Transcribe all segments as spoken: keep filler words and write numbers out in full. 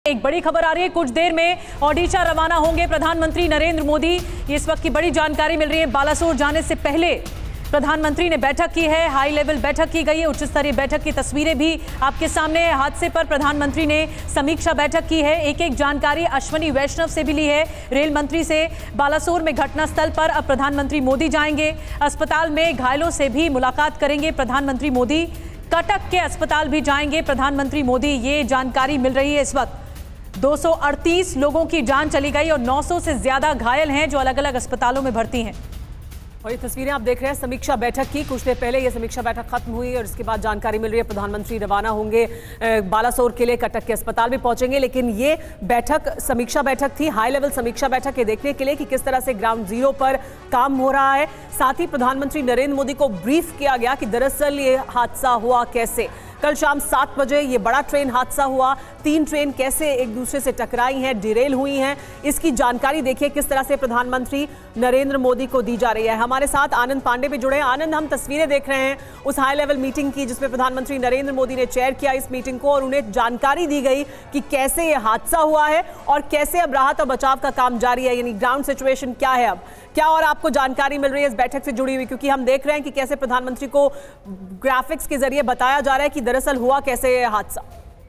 एक बड़ी खबर आ रही है, कुछ देर में ओडिशा रवाना होंगे प्रधानमंत्री नरेंद्र मोदी। इस वक्त की बड़ी जानकारी मिल रही है। बालासोर जाने से पहले प्रधानमंत्री ने बैठक की है, हाई लेवल बैठक की गई है, उच्च स्तरीय बैठक की तस्वीरें भी आपके सामने है। हादसे पर प्रधानमंत्री ने समीक्षा बैठक की है। एक एक जानकारी अश्विनी वैष्णव से भी ली है, रेल मंत्री से। बालासोर में घटनास्थल पर अब प्रधानमंत्री मोदी जाएंगे। अस्पताल में घायलों से भी मुलाकात करेंगे प्रधानमंत्री मोदी। कटक के अस्पताल भी जाएंगे प्रधानमंत्री मोदी। ये जानकारी मिल रही है। इस वक्त दो सौ अड़तीस लोगों की जान चली गई और नौ सौ से ज्यादा घायल हैं जो अलग अलग अस्पतालों में भर्ती हैं। और ये तस्वीरें आप देख रहे हैं समीक्षा बैठक की। कुछ देर पहले ये समीक्षा बैठक खत्म हुई और इसके बाद जानकारी मिल रही है प्रधानमंत्री रवाना होंगे बालासोर के लिए, कटक के अस्पताल भी पहुंचेंगे। लेकिन ये बैठक समीक्षा बैठक थी, हाई लेवल समीक्षा बैठक, ये देखने के लिए कि किस तरह से ग्राउंड जीरो पर काम हो रहा है। साथ ही प्रधानमंत्री नरेंद्र मोदी को ब्रीफ किया गया कि दरअसल ये हादसा हुआ कैसे। कल शाम सात बजे ये बड़ा ट्रेन हादसा हुआ। तीन ट्रेन कैसे एक दूसरे से टकराई हैं, डिरेल हुई हैं, इसकी जानकारी देखिए किस तरह से प्रधानमंत्री नरेंद्र मोदी को दी जा रही है। हमारे साथ आनंद पांडे भी जुड़े हैं। आनंद, हम तस्वीरें देख रहे हैं उस हाई लेवल मीटिंग की जिसमें प्रधानमंत्री नरेंद्र मोदी ने चेयर किया इस मीटिंग को और उन्हें जानकारी दी गई कि कैसे ये हादसा हुआ है और कैसे अब राहत और बचाव का काम जारी है, यानी ग्राउंड सिचुएशन क्या है, अब क्या और आपको जानकारी मिल रही है इस बैठक से जुड़ी हुई, क्योंकि हम देख रहे हैं कि कैसे प्रधानमंत्री को ग्राफिक्स के जरिए बताया जा रहा है कि दरअसल हुआ कैसे ये हादसा।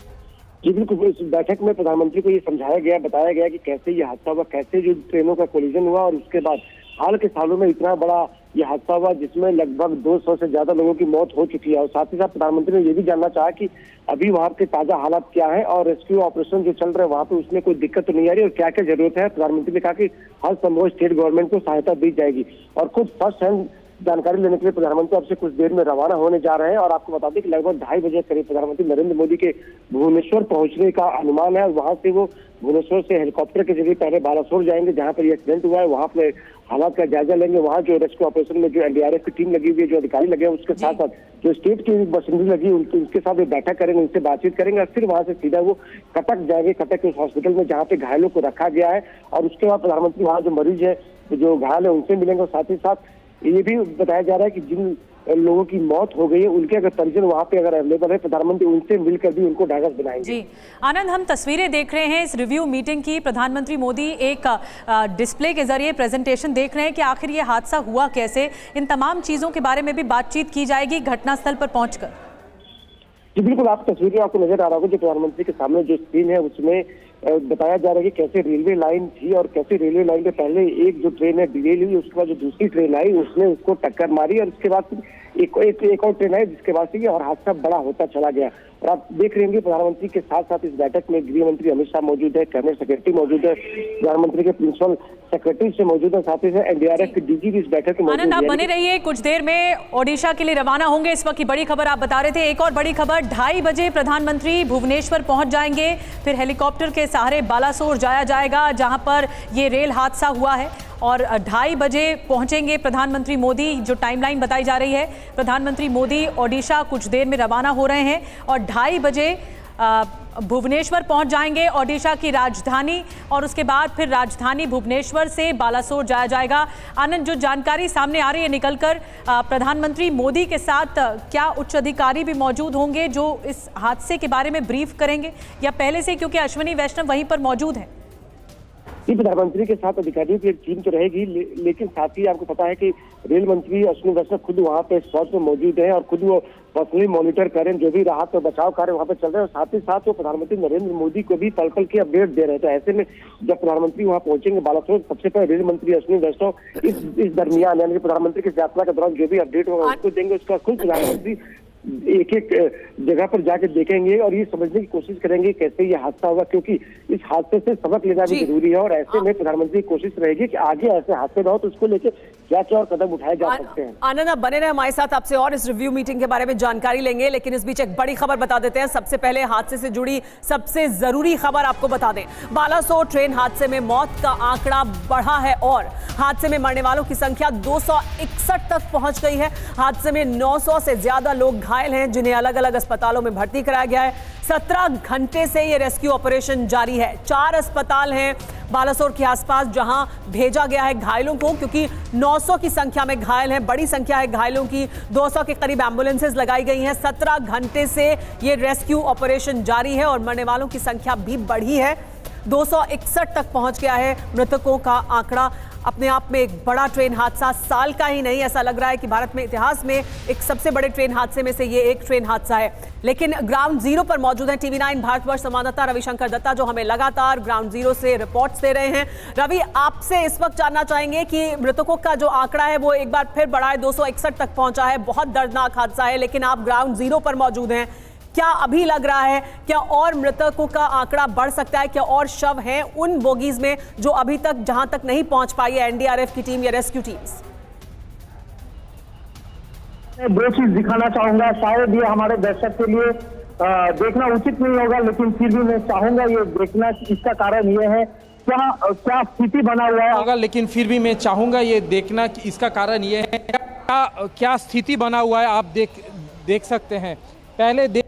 जी बिल्कुल, इस बैठक में प्रधानमंत्री को ये समझाया गया, बताया गया कि कैसे ये हादसा हुआ, कैसे जो ट्रेनों का कोलिजन हुआ और उसके बाद हाल के सालों में इतना बड़ा ये हादसा हुआ जिसमें लगभग दो सौ से ज्यादा लोगों की मौत हो चुकी है। और साथ ही साथ प्रधानमंत्री ने ये भी जानना चाहा कि अभी वहाँ के ताजा हालात क्या है और रेस्क्यू ऑपरेशन जो चल रहे हैं वहाँ पे उसमें कोई दिक्कत तो नहीं आ रही और क्या क्या जरूरत है। प्रधानमंत्री ने कहा कि हर संभव स्टेट गवर्नमेंट को सहायता दी जाएगी और खुद फर्स्ट हैंड जानकारी लेने के लिए प्रधानमंत्री अब से कुछ देर में रवाना होने जा रहे हैं। और आपको बता दें कि लगभग ढाई बजे करीब प्रधानमंत्री नरेंद्र मोदी के भुवनेश्वर पहुंचने का अनुमान है और वहां से वो भुवनेश्वर से हेलीकॉप्टर के जरिए पहले बालासोर जाएंगे जहां पर ये एक्सीडेंट हुआ है, वहां पर हालात का जायजा लेंगे। वहां जो रेस्क्यू ऑपरेशन में जो एनडीआरएफ की टीम लगी हुई है, जो अधिकारी लगे हैं, उसके साथ साथ जो स्टेट की बसिंदी लगी उनके उसके साथ भी बैठक करेंगे, उनसे बातचीत करेंगे और फिर वहां से सीधा वो कटक जाएंगे, कटक के हॉस्पिटल में जहाँ पे घायलों को रखा गया है। और उसके बाद प्रधानमंत्री वहाँ जो मरीज है, जो घायल है, उनसे मिलेंगे। और साथ ही साथ ये भी बताया जा रहा है कि जिन लोगों की मौत हो गई है उनके अगर परिजन वहां पे अगर अवेलेबल है, प्रधानमंत्री उनसे मिलकर भी उनको ढांढस बनाएंगे। जी आनंद, हम तस्वीरें देख रहे हैं इस रिव्यू मीटिंग की। प्रधानमंत्री मोदी एक डिस्प्ले के जरिए प्रेजेंटेशन देख रहे हैं कि आखिर ये हादसा हुआ कैसे। इन तमाम चीजों के बारे में भी बातचीत की जाएगी घटनास्थल पर पहुंचकर। जी बिल्कुल, आप तस्वीरें आपको नजर आ रहा होगा जो प्रधानमंत्री के सामने जो स्क्रीन है उसमें बताया जा रहा है कि कैसे रेलवे लाइन थी और कैसे रेलवे लाइन पे पहले एक जो ट्रेन है डिरेल हुई, उसके बाद जो दूसरी ट्रेन आई उसने उसको टक्कर मारी और उसके बाद एक एक, एक और ट्रेन आई जिसके बाद से और हादसा बड़ा होता चला गया। और आप देख रहे होंगे प्रधानमंत्री के साथ साथ इस बैठक में गृह मंत्री अमित शाह मौजूद है, कैबिनेट सेक्रेटरी मौजूद है, प्रधानमंत्री के प्रिंसिपल सेक्रेटरी से मौजूद है, साथ ही साथ एनडीआरएफ के डीजी भी इस बैठक में मौजूद है। आनंद, आप बने रहिए, कुछ देर में ओडिशा के लिए रवाना होंगे। इस वक्त की बड़ी खबर आप बता रहे थे। एक और बड़ी खबर, ढाई बजे प्रधानमंत्री भुवनेश्वर पहुंच जाएंगे, फिर हेलीकॉप्टर के सहारे बालासोर जाया जाएगा जहां पर ये रेल हादसा हुआ है और ढाई बजे पहुंचेंगे प्रधानमंत्री मोदी। जो टाइमलाइन बताई जा रही है, प्रधानमंत्री मोदी ओडिशा कुछ देर में रवाना हो रहे हैं और ढाई बजे भुवनेश्वर पहुंच जाएंगे, ओडिशा की राजधानी, और उसके बाद फिर राजधानी भुवनेश्वर से बालासोर जाया जाएगा। आनंद, जो जानकारी सामने आ रही है निकलकर, प्रधानमंत्री मोदी के साथ क्या उच्च अधिकारी भी मौजूद होंगे जो इस हादसे के बारे में ब्रीफ करेंगे, या पहले से क्योंकि अश्विनी वैष्णव वहीं पर मौजूद हैं? जी, प्रधानमंत्री के साथ अधिकारियों की एक टीम तो रहेगी, ले, लेकिन साथ ही आपको पता है कि रेल मंत्री अश्विनी वैष्णव खुद वहाँ पे स्पॉट में मौजूद है और खुद वो पर्सनली मॉनिटर करें जो भी राहत और बचाव कार्य वहाँ पे चल रहे हैं। और साथ ही साथ वो प्रधानमंत्री नरेंद्र मोदी को भी पल पल की अपडेट दे रहे थे। ऐसे में जब प्रधानमंत्री वहाँ पहुंचेंगे बालासोर, सबसे पहले रेल मंत्री अश्विनी वैष्णव इस इस दरमियान यानी प्रधानमंत्री की यात्रा के दौरान जो भी अपडेट होगा उसको देंगे। उसका खुद प्रधानमंत्री एक एक जगह पर जाकर देखेंगे और ये समझने की कोशिश करेंगे कैसे ये हादसा होगा, क्योंकि इस हादसे से सबक लेना भी जरूरी है। और ऐसे में प्रधानमंत्री की कोशिश रहेगी कि आगे ऐसे हादसे ना हो तो उसको लेकर क्या क्या और कदम उठाए जा सकते हैं। आनंद, आप बने रहे हमारे साथ, आपसे और इस रिव्यू मीटिंग के बारे में जानकारी लेंगे, लेकिन इस बीच एक बड़ी खबर बता देते हैं। सबसे पहले हादसे से जुड़ी सबसे जरूरी खबर आपको बता दें। बालासोर ट्रेन हादसे में मौत का आंकड़ा बढ़ा है और हादसे में मरने वालों की संख्या दो सौ इकसठ तक पहुंच गई है। हादसे में नौ सौ से ज्यादा लोग घायल हैं जिन्हें अलग अलग अस्पतालों में भर्ती कराया गया है। सत्रह घंटे से ये रेस्क्यू ऑपरेशन जारी है। चार अस्पताल हैं बालासोर के आसपास जहां भेजा गया है घायलों को, क्योंकि नौ सौ की संख्या में घायल हैं, बड़ी संख्या है घायलों की। दो सौ के करीब एम्बुलेंसेज लगाई गई हैं। सत्रह घंटे से ये रेस्क्यू ऑपरेशन जारी है और मरने वालों की संख्या भी बढ़ी है, दो सौ इकसठ तक पहुंच गया है मृतकों का आंकड़ा। अपने आप में एक बड़ा ट्रेन हादसा, साल का ही नहीं, ऐसा लग रहा है कि भारत में इतिहास में एक सबसे बड़े ट्रेन हादसे में से ये एक ट्रेन हादसा है। लेकिन ग्राउंड जीरो पर मौजूद है टीवी नाइन भारतवर्ष संवाददाता रविशंकर दत्ता, जो हमें लगातार ग्राउंड जीरो से रिपोर्ट्स दे रहे हैं। रवि, आपसे इस वक्त जानना चाहेंगे कि मृतकों का जो आंकड़ा है वो एक बार फिर बढ़ा है, दो सौ इकसठ तक पहुंचा है। बहुत दर्दनाक हादसा है, लेकिन आप ग्राउंड जीरो पर मौजूद हैं। क्या अभी लग रहा है, क्या और मृतकों का आंकड़ा बढ़ सकता है? क्या और शव हैं उन बोगीज में जो अभी तक जहां तक नहीं पहुंच पाई है एनडीआरएफ की टीम या रेस्क्यू टीम्स? मैं दो चीज दिखाना चाहूंगा, शायद ये हमारे दर्शक के लिए आ, देखना उचित नहीं होगा, लेकिन फिर भी मैं चाहूंगा ये देखना। इसका कारण ये है क्या क्या स्थिति बना हुआ है होगा, लेकिन फिर भी मैं चाहूंगा ये देखना कि इसका कारण ये है क्या क्या स्थिति बना हुआ है। आप देख देख सकते हैं, पहले देख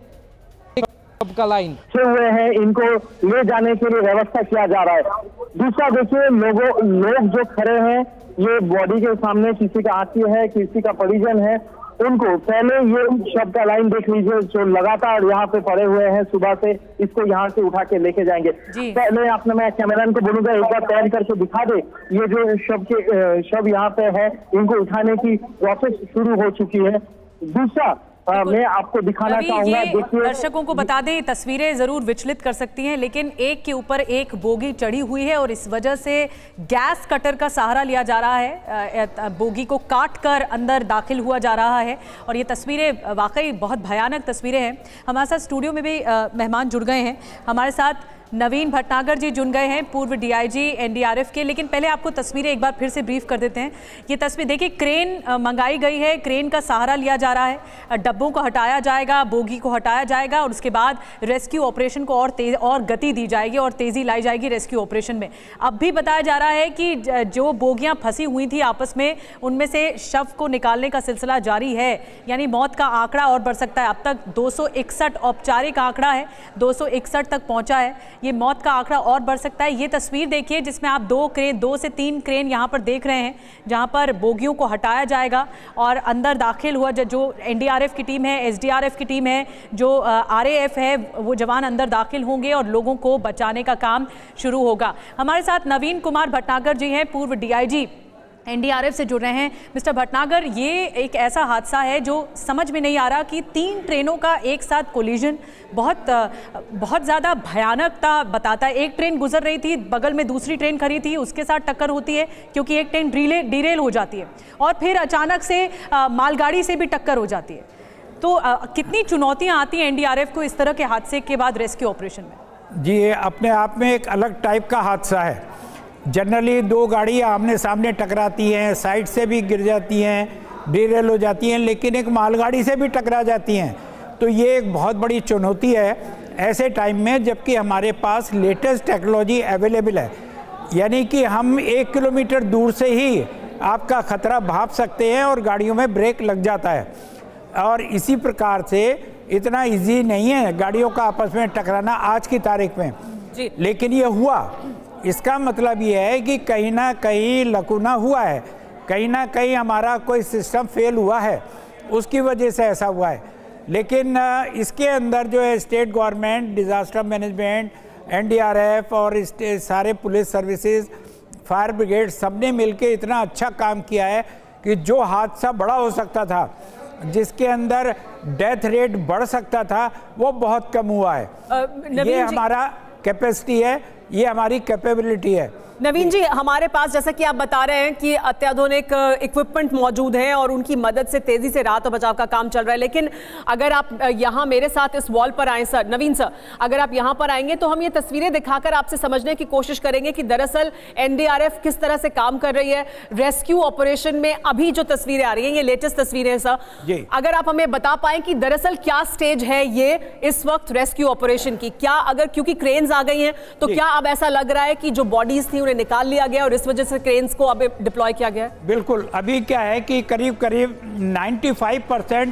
का लाइन हुए हैं, इनको ले जाने के लिए व्यवस्था किया जा रहा है। दूसरा देखिए, लोगों लोग जो खड़े हैं, ये बॉडी के सामने किसी का आत्मीय है, किसी का परिजन है, उनको पहले ये शव का लाइन देख लीजिए जो लगातार यहाँ पे पड़े हुए हैं सुबह से। इसको यहाँ से उठा के लेके जाएंगे। पहले अपने मैं कैमरामैन को बोलूंगा एक बार पैन करके दिखा दे, ये जो शव के शव यहाँ पे है, इनको उठाने की प्रोसेस शुरू हो चुकी है। दूसरा आ, मैं आपको दिखाना चाहूंगा, देखिए दर्शकों को बता दें, तस्वीरें जरूर विचलित कर सकती हैं, लेकिन एक के ऊपर एक बोगी चढ़ी हुई है और इस वजह से गैस कटर का सहारा लिया जा रहा है। बोगी को काट कर अंदर दाखिल हुआ जा रहा है और ये तस्वीरें वाकई बहुत भयानक तस्वीरें हैं। हमारे साथ स्टूडियो में भी मेहमान जुड़ गए हैं। हमारे साथ नवीन भटनागर जी जुड़ गए हैं, पूर्व डीआईजी एनडीआरएफ के। लेकिन पहले आपको तस्वीरें एक बार फिर से ब्रीफ कर देते हैं। ये तस्वीर देखिए, क्रेन मंगाई गई है, क्रेन का सहारा लिया जा रहा है, डब्बों को हटाया जाएगा, बोगी को हटाया जाएगा और उसके बाद रेस्क्यू ऑपरेशन को और तेज और गति दी जाएगी और तेजी लाई जाएगी रेस्क्यू ऑपरेशन में। अब भी बताया जा रहा है कि जो बोगियां फंसी हुई थी आपस में, उनमें से शव को निकालने का सिलसिला जारी है, यानी मौत का आंकड़ा और बढ़ सकता है। अब तक दो सौ इकसठ औपचारिक आंकड़ा है, दो सौ इकसठ तक पहुंचा है, ये मौत का आंकड़ा और बढ़ सकता है। ये तस्वीर देखिए जिसमें आप दो क्रेन दो से तीन क्रेन यहाँ पर देख रहे हैं, जहाँ पर बोगियों को हटाया जाएगा और अंदर दाखिल हुआ जो एनडीआरएफ की टीम है, एसडीआरएफ की टीम है, जो आरएएफ है, वो जवान अंदर दाखिल होंगे और लोगों को बचाने का काम शुरू होगा। हमारे साथ नवीन कुमार भटनागर जी हैं, पूर्व डीआईजी एनडीआरएफ से जुड़ रहे हैं। मिस्टर भटनागर, ये एक ऐसा हादसा है जो समझ में नहीं आ रहा कि तीन ट्रेनों का एक साथ कोलिजन बहुत बहुत ज़्यादा भयानकता बताता है। एक ट्रेन गुजर रही थी, बगल में दूसरी ट्रेन खड़ी थी, उसके साथ टक्कर होती है क्योंकि एक ट्रेन डिले डिरेल हो जाती है और फिर अचानक से आ, मालगाड़ी से भी टक्कर हो जाती है। तो आ, कितनी चुनौतियाँ आती हैं एनडीआरएफ को इस तरह के हादसे के बाद रेस्क्यू ऑपरेशन में? जी, ये अपने आप में एक अलग टाइप का हादसा है। जनरली दो गाड़ियाँ आमने सामने टकराती हैं, साइड से भी गिर जाती हैं, डिरेल हो जाती हैं, लेकिन एक मालगाड़ी से भी टकरा जाती हैं। तो ये एक बहुत बड़ी चुनौती है ऐसे टाइम में, जबकि हमारे पास लेटेस्ट टेक्नोलॉजी अवेलेबल है। यानी कि हम एक किलोमीटर दूर से ही आपका ख़तरा भाप सकते हैं और गाड़ियों में ब्रेक लग जाता है। और इसी प्रकार से इतना इजी नहीं है गाड़ियों का आपस में टकराना आज की तारीख में जी, लेकिन ये हुआ। इसका मतलब ये है कि कहीं ना कहीं लकूना हुआ है, कहीं ना कहीं हमारा कोई सिस्टम फेल हुआ है, उसकी वजह से ऐसा हुआ है। लेकिन इसके अंदर जो है state government, disaster management, NDRF और सारे पुलिस सर्विसेज, फायर ब्रिगेड, सब ने मिलकर इतना अच्छा काम किया है कि जो हादसा बड़ा हो सकता था, जिसके अंदर डेथ रेट बढ़ सकता था, वो बहुत कम हुआ है। ये हमारा कैपेसिटी है, ये हमारी कैपेबिलिटी है। नवीन जी, हमारे पास जैसा कि आप बता रहे हैं कि अत्याधुनिक इक्विपमेंट मौजूद हैं और उनकी मदद से तेजी से राहत और बचाव का काम चल रहा है। लेकिन अगर आप यहाँ मेरे साथ इस वॉल पर आए सर, नवीन सर, अगर आप यहाँ पर आएंगे तो हम ये तस्वीरें दिखाकर आपसे समझने की कोशिश करेंगे कि दरअसल एनडीआरएफ किस तरह से काम कर रही है रेस्क्यू ऑपरेशन में। अभी जो तस्वीरें आ रही हैं, ये लेटेस्ट तस्वीरें हैं सर, अगर आप हमें बता पाए कि दरअसल क्या स्टेज है ये इस वक्त रेस्क्यू ऑपरेशन की। क्या अगर क्योंकि क्रेन्स आ गई हैं तो क्या अब ऐसा लग रहा है कि जो बॉडीज थी उन्हें निकाल लिया गया और इस वजह से क्रेन्स को अब डिप्लॉय किया गया है? बिल्कुल, अभी क्या है कि करीब करीब पचानवे परसेंट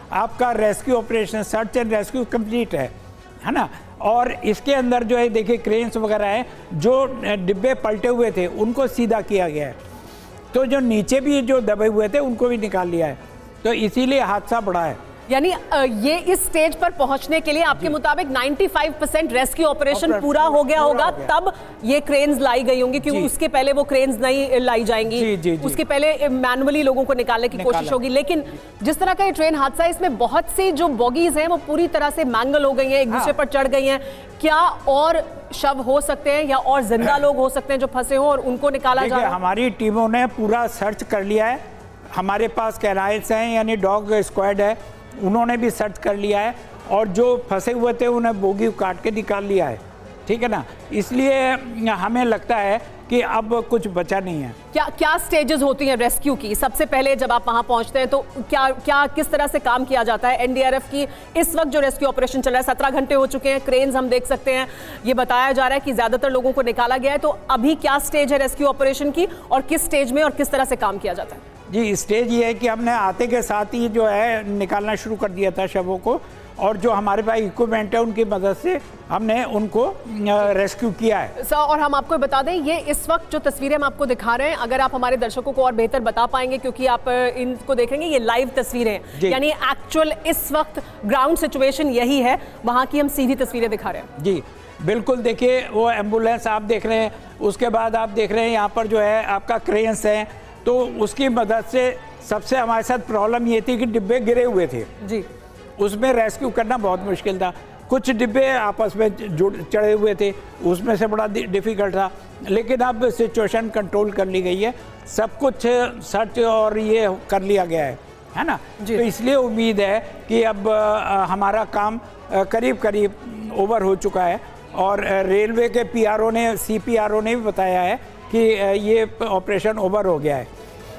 आपका rescue operation, search and rescue complete है है ना। और इसके अंदर जो है देखिए क्रेन्स वगैरह हैं, जो डिब्बे पलटे हुए थे उनको सीधा किया गया है, तो जो नीचे भी जो दबे हुए थे उनको भी निकाल लिया है, तो इसीलिए हादसा बढ़ा है। यानी ये इस स्टेज पर पहुंचने के लिए आपके मुताबिक पचानवे परसेंट रेस्क्यू ऑपरेशन पूरा हो गया होगा, तब ये क्रेन्स लाई गई होंगी, क्योंकि उसके पहले वो क्रेन्स नहीं लाई जाएंगी। जी, जी, जी। उसके पहले मैनुअली लोगों को निकालने की कोशिश होगी। लेकिन जिस तरह का ये ट्रेन हादसा है, इसमें बहुत सी जो बॉगीज हैं वो पूरी तरह से मैंगल हो गई हैं, एक दूसरे पर चढ़ गई हैं। क्या और शव हो सकते हैं या और जिंदा लोग हो सकते हैं जो फंसे हो और उनको निकाला जाए? हमारी टीमों ने पूरा सर्च कर लिया है, हमारे पास कैनाइल्स हैं यानी डॉग स्क्वाड है, उन्होंने भी सर्च कर लिया है, और जो फंसे हुए थे उन्हें बोगी काट के निकाल लिया है, ठीक है ना। इसलिए हमें लगता है कि अब कुछ बचा नहीं है। क्या क्या स्टेजेस होती हैं रेस्क्यू की? सबसे पहले जब आप वहां पहुंचते हैं तो क्या क्या किस तरह से काम किया जाता है? एनडीआरएफ की इस वक्त जो रेस्क्यू ऑपरेशन चल रहा है, सत्रह घंटे हो चुके हैं, क्रेन्स हम देख सकते हैं, ये बताया जा रहा है कि ज्यादातर लोगों को निकाला गया है, तो अभी क्या स्टेज है रेस्क्यू ऑपरेशन की और किस स्टेज में और किस तरह से काम किया जाता है? जी, स्टेज ये है कि हमने आते के साथ ही जो है निकालना शुरू कर दिया था शवों को, और जो हमारे पास इक्विपमेंट है उनकी मदद से हमने उनको रेस्क्यू किया है। सर, और हम आपको बता दें, ये इस वक्त जो तस्वीरें हम आपको दिखा रहे हैं, अगर आप हमारे दर्शकों को और बेहतर बता पाएंगे, क्योंकि आप इनको देखेंगे, ये लाइव तस्वीरें, यानी एक्चुअल इस वक्त ग्राउंड सिचुएशन यही है, वहाँ की हम सीधी तस्वीरें दिखा रहे हैं। जी बिल्कुल, देखिए वो एम्बुलेंस आप देख रहे हैं, उसके बाद आप देख रहे हैं यहाँ पर जो है आपका क्रेन्स है, तो उसकी मदद से सबसे हमारे साथ प्रॉब्लम ये थी कि डिब्बे गिरे हुए थे जी, उसमें रेस्क्यू करना बहुत मुश्किल था। कुछ डिब्बे आपस में जुड़ चढ़े हुए थे, उसमें से बड़ा डिफ़िकल्ट था, लेकिन अब सिचुएशन कंट्रोल कर ली गई है, सब कुछ सर्च और ये कर लिया गया है है ना। तो इसलिए उम्मीद है कि अब आ, हमारा काम करीब करीब ओवर हो चुका है, और रेलवे के पीआरओ ने सीपीआरओ ने भी बताया है कि ये ऑपरेशन ओवर हो गया है।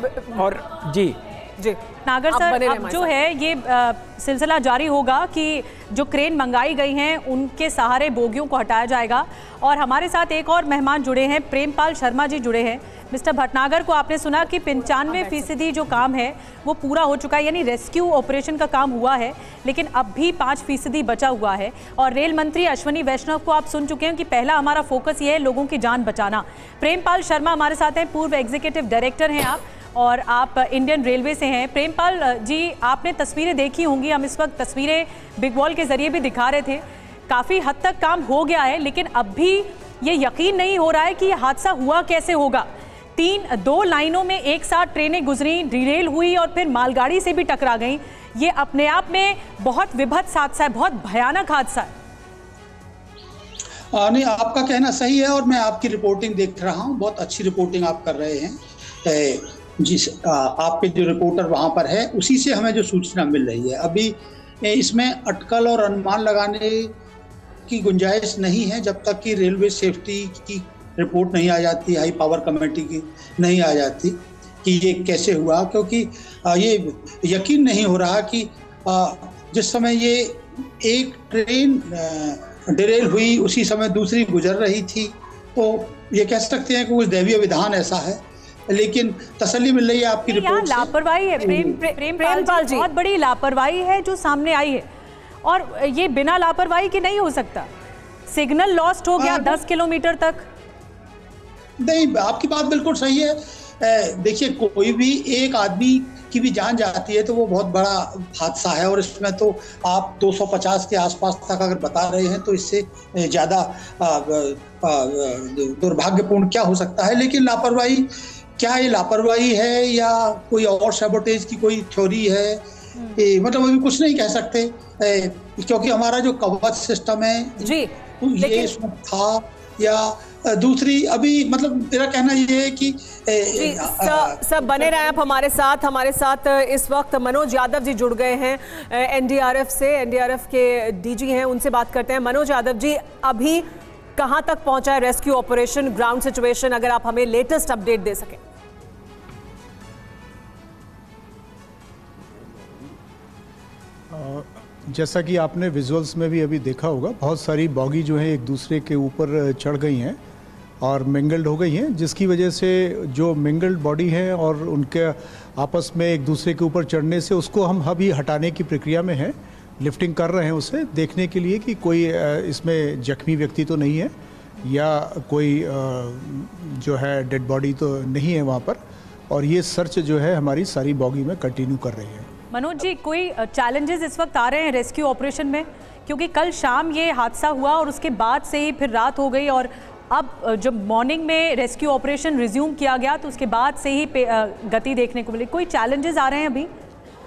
और जी जी नागर सर, अब जो है ये आ, सिलसिला जारी होगा कि जो क्रेन मंगाई गई हैं उनके सहारे बोगियों को हटाया जाएगा, और हमारे साथ एक और मेहमान जुड़े हैं, प्रेमपाल शर्मा जी जुड़े हैं। मिस्टर भटनागर को आपने सुना कि पंचानवे फीसदी जो काम है वो पूरा हो चुका है, यानी रेस्क्यू ऑपरेशन का काम हुआ है, लेकिन अब भी पाँच फीसदी बचा हुआ है। और रेल मंत्री अश्विनी वैष्णव को आप सुन चुके हैं कि पहला हमारा फोकस ये है लोगों की जान बचाना। प्रेमपाल शर्मा हमारे साथ हैं, पूर्व एग्जीक्यूटिव डायरेक्टर हैं आप, और आप इंडियन रेलवे से हैं। प्रेमपाल जी, आपने तस्वीरें देखी होंगी, हम इस वक्त तस्वीरें बिग वॉल के जरिए भी दिखा रहे थे, काफ़ी हद तक काम हो गया है, लेकिन अब भी ये यकीन नहीं हो रहा है कि ये हादसा हुआ कैसे होगा। तीन दो लाइनों में एक साथ ट्रेनें गुजरी, डिरेल हुई और फिर मालगाड़ी से भी टकरा गई। ये अपने आप में बहुत विभत्स हादसा है, बहुत भयानक हादसा है। आ, नहीं, आपका कहना सही है, और मैं आपकी रिपोर्टिंग देख रहा हूँ, बहुत अच्छी रिपोर्टिंग आप कर रहे हैं। ए, जिस आपके जो रिपोर्टर वहाँ पर है, उसी से हमें जो सूचना मिल रही है। अभी इसमें अटकल और अनुमान लगाने की गुंजाइश नहीं है जब तक कि रेलवे सेफ्टी की रिपोर्ट नहीं आ जाती, हाई पावर कमेटी की नहीं आ जाती कि ये कैसे हुआ, क्योंकि ये यकीन नहीं हो रहा कि जिस समय ये एक ट्रेन डिरेल हुई उसी समय दूसरी गुजर रही थी, तो ये कह सकते हैं कि कुछ दैवीय विधान ऐसा है। लेकिन तसल्ली मिल रही है आपकी रिपोर्ट से। लापरवाही है प्रेम प्रेमपाल जी, बहुत बड़ी लापरवाही है जो सामने आई है, और ये बिना लापरवाही के नहीं हो सकता। सिग्नल लॉस्ट हो गया दस किलोमीटर तक। नहीं, आपकी बात बिल्कुल सही है। देखिए, कोई भी एक आदमी की भी जान जाती है तो वो बहुत बड़ा हादसा है, और इसमें तो आप दो सौ पचास के आसपास तक अगर बता रहे हैं तो इससे ज़्यादा दुर्भाग्यपूर्ण क्या हो सकता है। लेकिन लापरवाही, क्या ये लापरवाही है या कोई और सैबोटेज की कोई थ्योरी है, ए, मतलब अभी कुछ नहीं कह सकते, ए, क्योंकि हमारा जो कवच सिस्टम है जी ये इसमें था या दूसरी, अभी मतलब मेरा कहना ये है कि सब बने रहे आप हमारे साथ। हमारे साथ इस वक्त मनोज यादव जी जुड़ गए हैं एनडीआरएफ से, एनडीआरएफ के डीजी हैं, उनसे बात करते हैं। मनोज यादव जी, अभी कहां तक पहुंचा है रेस्क्यू ऑपरेशन, ग्राउंड सिचुएशन, अगर आप हमें लेटेस्ट अपडेट दे सकें। जैसा कि आपने विजुअल्स में भी अभी देखा होगा, बहुत सारी बॉगी जो है एक दूसरे के ऊपर चढ़ गई हैं, और मिंगल्ड हो गई हैं, जिसकी वजह से जो मिंगल्ड बॉडी है और उनके आपस में एक दूसरे के ऊपर चढ़ने से उसको हम अभी हटाने की प्रक्रिया में हैं, लिफ्टिंग कर रहे हैं उसे देखने के लिए कि कोई इसमें जख्मी व्यक्ति तो नहीं है या कोई जो है डेड बॉडी तो नहीं है वहाँ पर, और ये सर्च जो है हमारी सारी बॉगी में कंटिन्यू कर रही है। मनोज जी, कोई चैलेंजेस इस वक्त आ रहे हैं रेस्क्यू ऑपरेशन में, क्योंकि कल शाम ये हादसा हुआ और उसके बाद से ही फिर रात हो गई और अब जब मॉर्निंग में रेस्क्यू ऑपरेशन रिज्यूम किया गया तो उसके बाद से ही गति देखने को मिली, कोई चैलेंजेस आ रहे हैं अभी?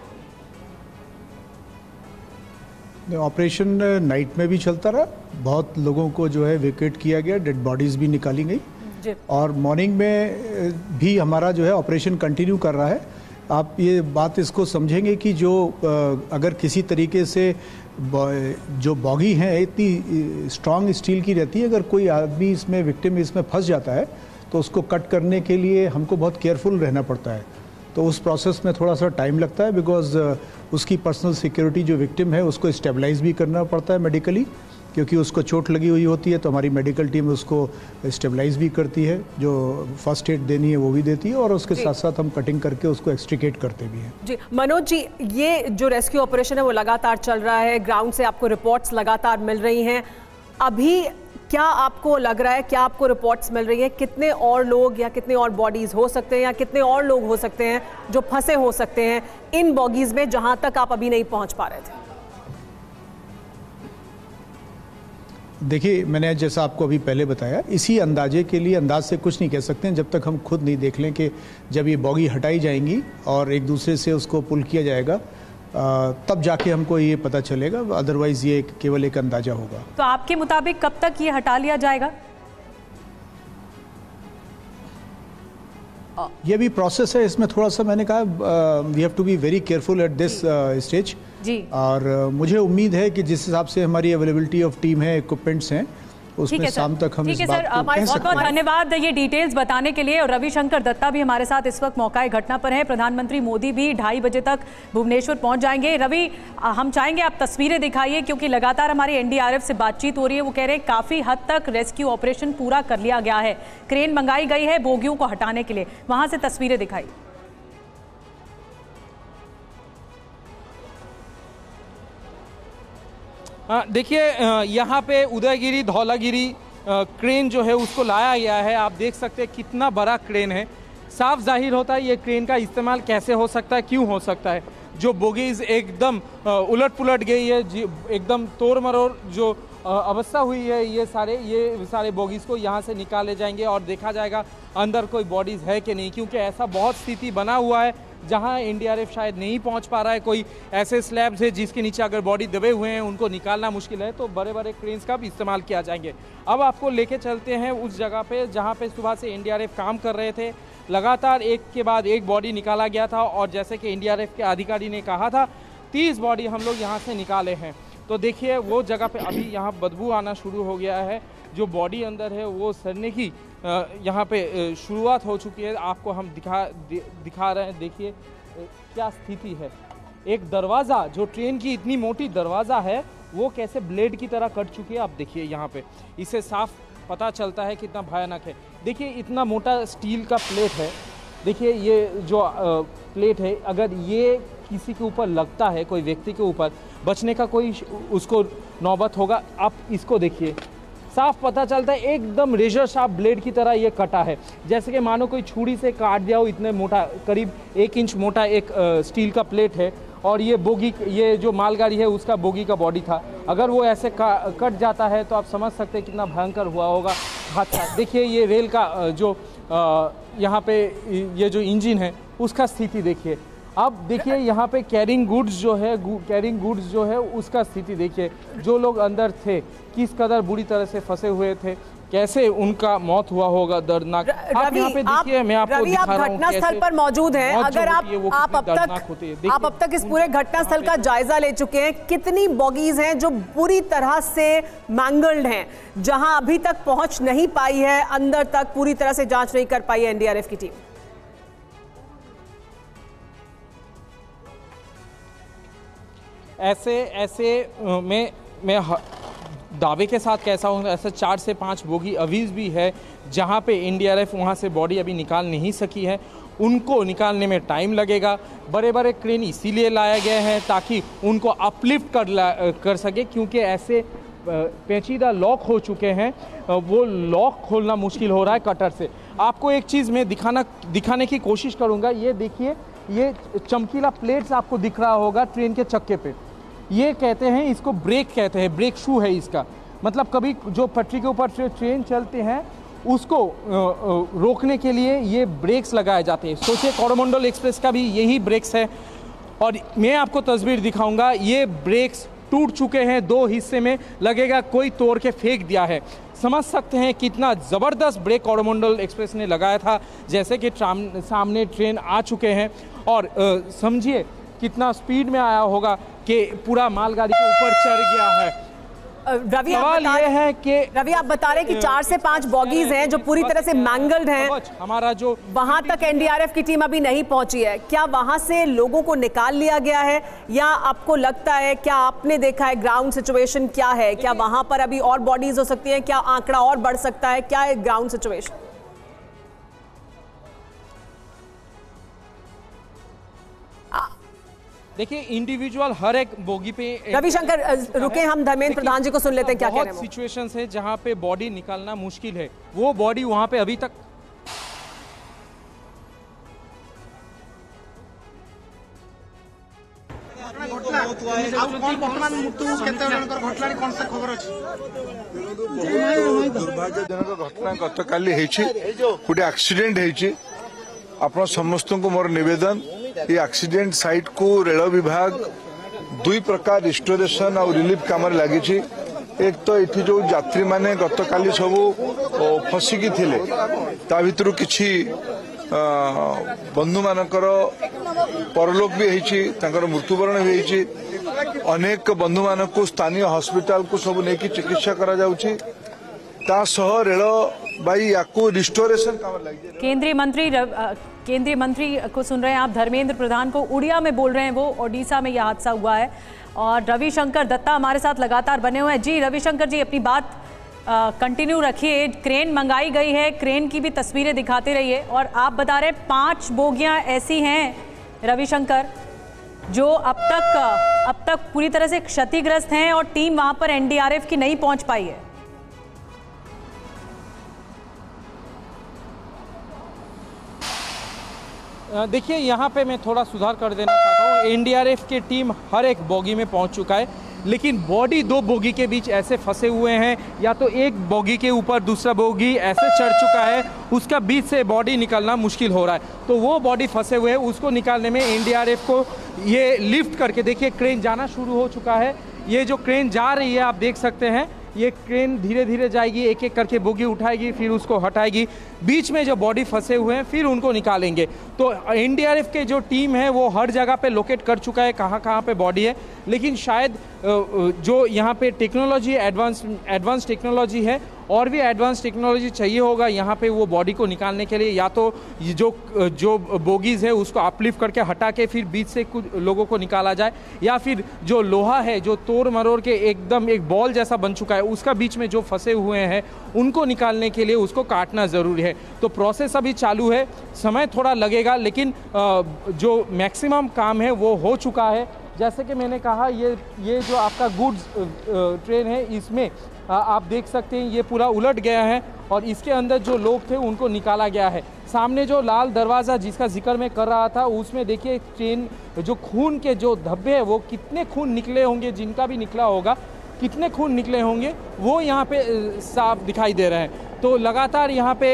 ऑपरेशन नाइट में भी चलता रहा, बहुत लोगों को जो है वेकेट किया गया, डेड बॉडीज़ भी निकाली गई और मॉर्निंग में भी हमारा जो है ऑपरेशन कंटिन्यू कर रहा है। आप ये बात इसको समझेंगे कि जो अगर किसी तरीके से जो बॉगी है इतनी स्ट्रांग स्टील की रहती है, अगर कोई आदमी इसमें विक्टिम इसमें फंस जाता है तो उसको कट करने के लिए हमको बहुत केयरफुल रहना पड़ता है, तो उस प्रोसेस में थोड़ा सा टाइम लगता है बिकॉज उसकी पर्सनल सिक्योरिटी जो विक्टिम है उसको स्टेबलाइज भी करना पड़ता है मेडिकली, क्योंकि उसको चोट लगी हुई होती है तो हमारी मेडिकल टीम उसको स्टेबलाइज भी करती है, जो फर्स्ट एड देनी है वो भी देती है और उसके साथ साथ हम कटिंग करके उसको एक्सट्रिकेट करते भी हैं। जी मनोज जी, ये जो रेस्क्यू ऑपरेशन है वो लगातार चल रहा है, ग्राउंड से आपको रिपोर्ट्स लगातार मिल रही हैं, अभी क्या आपको लग रहा है, क्या आपको रिपोर्ट्स मिल रही है कितने और लोग या कितने और बॉडीज हो सकते हैं या कितने और लोग हो सकते हैं जो फंसे हो सकते हैं इन बॉगीज में जहां तक आप अभी नहीं पहुंच पा रहे थे? देखिए, मैंने जैसा आपको अभी पहले बताया, इसी अंदाजे के लिए अंदाज से कुछ नहीं कह सकते हैं जब तक हम खुद नहीं देख लें कि जब ये बॉगी हटाई जाएंगी और एक दूसरे से उसको पुल किया जाएगा तब जाके हमको ये पता चलेगा, अदरवाइज ये केवल एक अंदाजा होगा। तो आपके मुताबिक कब तक ये हटा लिया जाएगा? ये भी प्रोसेस है, इसमें थोड़ा सा मैंने कहा we have to be very careful at this stage जी। और uh, मुझे उम्मीद है कि जिस हिसाब से हमारी अवेलेबिलिटी ऑफ टीम है, इक्विपमेंट्स हैं, उसमें शाम तक हम इस बात को कह सकते हैं। बहुत बहुत धन्यवाद ये डिटेल्स बताने के लिए। और रविशंकर दत्ता भी हमारे साथ इस वक्त मौका घटना पर है। प्रधानमंत्री मोदी भी ढाई बजे तक भुवनेश्वर पहुंच जाएंगे। रवि, हम चाहेंगे आप तस्वीरें दिखाइए क्योंकि लगातार हमारी एनडीआरएफ से बातचीत हो रही है। वो कह रहे हैं काफी हद तक रेस्क्यू ऑपरेशन पूरा कर लिया गया है, क्रेन मंगाई गई है बोगियों को हटाने के लिए। वहां से तस्वीरें दिखाई। देखिए, यहाँ पे उदयगिरी धौलागिरी क्रेन जो है उसको लाया गया है। आप देख सकते हैं कितना बड़ा क्रेन है। साफ जाहिर होता है ये क्रेन का इस्तेमाल कैसे हो सकता है, क्यों हो सकता है। जो बोगीज एकदम उलट पुलट गई है, एकदम तोड़ मरोड़ जो अवस्था हुई है, ये सारे ये सारे बोगीज को यहाँ से निकाले जाएंगे और देखा जाएगा अंदर कोई बॉडीज़ है कि नहीं, क्योंकि ऐसा बहुत स्थिति बना हुआ है जहां एनडीआरएफ शायद नहीं पहुंच पा रहा है। कोई ऐसे स्लैब्स है जिसके नीचे अगर बॉडी दबे हुए हैं उनको निकालना मुश्किल है, तो बड़े बड़े क्रेन्स का भी इस्तेमाल किया जाएंगे। अब आपको लेके चलते हैं उस जगह पे जहां पे सुबह से एनडीआरएफ काम कर रहे थे। लगातार एक के बाद एक बॉडी निकाला गया था और जैसे कि एनडीआरएफ के अधिकारी ने कहा था तीस बॉडी हम लोग यहाँ से निकाले हैं। तो देखिए वो जगह पे अभी यहाँ बदबू आना शुरू हो गया है। जो बॉडी अंदर है वो सड़ने की यहाँ पे शुरुआत हो चुकी है। आपको हम दिखा दिखा रहे हैं, देखिए क्या स्थिति है। एक दरवाज़ा, जो ट्रेन की इतनी मोटी दरवाज़ा है, वो कैसे ब्लेड की तरह कट चुकी है। आप देखिए यहाँ पे, इससे साफ पता चलता है कितना भयानक है। देखिए इतना मोटा स्टील का प्लेट है। देखिए ये जो प्लेट है, अगर ये किसी के ऊपर लगता है, कोई व्यक्ति के ऊपर, बचने का कोई उसको नौबत होगा। आप इसको देखिए, साफ पता चलता है एकदम रेजर शार्प ब्लेड की तरह ये कटा है, जैसे कि मानो कोई छुरी से काट दिया हो। इतने मोटा, करीब एक इंच मोटा एक आ, स्टील का प्लेट है। और ये बोगी, ये जो मालगाड़ी है उसका बोगी का बॉडी था। अगर वो ऐसे कट जाता है तो आप समझ सकते हैं कितना भयंकर हुआ होगा हादसा। देखिए ये रेल का जो यहाँ पे ये जो इंजन है उसका स्थिति देखिए। अब देखिए यहाँ पे कैरिंग गुड्स जो है कैरिंग गुड्स जो है उसका स्थिति देखिए। जो लोग अंदर थे किस कदर बुरी तरह से फंसे हुए थे, कैसे उनका मौत हुआ होगा, दर्दनाक। आप यहाँ पे देखिए, मैं आपको दिखा रहा हूँ घटना स्थल पर मौजूद हैं। अगर आप आप अब तक आप अब तक इस पूरे घटना स्थल का जायजा ले चुके हैं, कितनी बॉगीज हैं जो पूरी तरह से मैंगल्ड हैं, जहां अभी तक पहुंच नहीं पाई है, अंदर तक पूरी तरह से जांच नहीं कर पाई है एनडीआरएफ की टीम? ऐसे ऐसे में मैं दावे के साथ कैसा होगा, ऐसा चार से पाँच बोगी अवीज भी है जहाँ पे एन डी आर एफ वहाँ से बॉडी अभी निकाल नहीं सकी है, उनको निकालने में टाइम लगेगा। बड़े बड़े क्रेन इसीलिए लाया गया है ताकि उनको अपलिफ्ट कर ला कर सके, क्योंकि ऐसे पेचीदा लॉक हो चुके हैं, वो लॉक खोलना मुश्किल हो रहा है कटर से। आपको एक चीज़ मैं दिखाना दिखाने की कोशिश करूँगा। ये देखिए, ये चमकीला प्लेट्स आपको दिख रहा होगा ट्रेन के चक्के पे, ये कहते हैं, इसको ब्रेक कहते हैं, ब्रेक शू है इसका। मतलब कभी जो पटरी के ऊपर ट्रेन चलते हैं उसको रोकने के लिए ये ब्रेक्स लगाए जाते हैं। सोचिए कोरोमंडल एक्सप्रेस का भी यही ब्रेक्स है। और मैं आपको तस्वीर दिखाऊंगा, ये ब्रेक्स टूट चुके हैं, दो हिस्से में, लगेगा कोई तोड़ के फेंक दिया है। समझ सकते हैं कितना ज़बरदस्त ब्रेक कोरोमंडल एक्सप्रेस ने लगाया था, जैसे कि सामने ट्रेन आ चुके हैं। और समझिए कितना स्पीड में आया होगा कि पूरा मालगाड़ी के ऊपर चढ़ गया है। रवि सवाल ये है कि रवि आप बता रहे हैं कि चार से पांच बॉगीज हैं जो पूरी तरह से मैंगल्ड हैं। हमारा जो वहां तक एन डी आर एफ की टीम अभी नहीं पहुंची है, क्या वहां से लोगों को निकाल लिया गया है, या आपको लगता है, क्या आपने देखा है ग्राउंड सिचुएशन क्या है, क्या वहां पर अभी और बॉडीज हो सकती है, क्या आंकड़ा और बढ़ सकता है, क्या है ग्राउंड सिचुएशन? देखिए, इंडिविजुअल हर एक बोगी पे रविशंकर रुके, हम धर्मेंद्र प्रधान जी को सुन लेते हैं क्या कह रहे हैं। बहुत सिचुएशंस है जहां पे बॉडी निकालना मुश्किल है, वो बॉडी वहां पे अभी तक दुर्भाग्यजनक घटना गत काली गोटे एक्सीडेंट होती। आप समस्त को मोर निवेदन, ये एक्सीडेंट साइट को रेल विभाग दुई प्रकार रिस्टोरेशन और रिलीफ काम लगी। एक तो ये जो यात्री माने गत काली सब फसिकी थिले, ता भितर किछि बंधु मानकर परलोक भी होती, मृत्युवरण भी होती। अनेक बंधु मान को स्थानीय हॉस्पिटल को सब नहीं चिकित्सा करा जाउछि। ता सह रेल बाई याकू रिस्टोरेशन काम लगी। केंद्रीय मंत्री केंद्रीय मंत्री को सुन रहे हैं आप, धर्मेंद्र प्रधान को उड़िया में बोल रहे हैं, वो ओडिशा में यह हादसा हुआ है। और रविशंकर दत्ता हमारे साथ लगातार बने हुए हैं। जी रविशंकर जी, अपनी बात कंटिन्यू रखिए। क्रेन मंगाई गई है, क्रेन की भी तस्वीरें दिखाते रहिए। और आप बता रहे पांच बोगियां ऐसी हैं रविशंकर जो अब तक अब तक पूरी तरह से क्षतिग्रस्त हैं और टीम वहां पर एन डी आर एफ की नहीं पहुंच पाई है। देखिए, यहाँ पे मैं थोड़ा सुधार कर देना चाहता हूँ। एन डी आर एफ की टीम हर एक बोगी में पहुँच चुका है, लेकिन बॉडी दो बोगी के बीच ऐसे फंसे हुए हैं, या तो एक बोगी के ऊपर दूसरा बोगी ऐसे चढ़ चुका है, उसका बीच से बॉडी निकालना मुश्किल हो रहा है। तो वो बॉडी फंसे हुए हैं, उसको निकालने में एन डी आर एफ को ये लिफ्ट करके, देखिए क्रेन जाना शुरू हो चुका है। ये जो क्रेन जा रही है आप देख सकते हैं, ये क्रेन धीरे धीरे जाएगी, एक एक करके बोगी उठाएगी, फिर उसको हटाएगी। बीच में जो बॉडी फंसे हुए हैं फिर उनको निकालेंगे। तो एन डी आर एफ के जो टीम है वो हर जगह पे लोकेट कर चुका है कहाँ कहाँ पे बॉडी है, लेकिन शायद जो यहाँ पे टेक्नोलॉजी एडवांस एडवांस टेक्नोलॉजी है, और भी एडवांस टेक्नोलॉजी चाहिए होगा यहाँ पे वो बॉडी को निकालने के लिए। या तो ये जो जो बोगीज़ है उसको अपलिफ्ट करके हटा के फिर बीच से कुछ लोगों को निकाला जाए, या फिर जो लोहा है जो तोड़ मरोड़ के एकदम एक बॉल जैसा बन चुका है उसका बीच में जो फंसे हुए हैं उनको निकालने के लिए उसको काटना ज़रूरी है। तो प्रोसेस अभी चालू है, समय थोड़ा लगेगा, लेकिन जो मैक्सिमम काम है वो हो चुका है। जैसे कि मैंने कहा, ये ये जो आपका गुड्स ट्रेन है, इसमें आप देख सकते हैं ये पूरा उलट गया है और इसके अंदर जो लोग थे उनको निकाला गया है। सामने जो लाल दरवाज़ा जिसका जिक्र मैं कर रहा था, उसमें देखिए ट्रेन जो खून के जो धब्बे हैं वो कितने खून निकले होंगे, जिनका भी निकला होगा कितने खून निकले होंगे वो यहाँ पे साफ दिखाई दे रहे हैं। तो लगातार यहाँ पे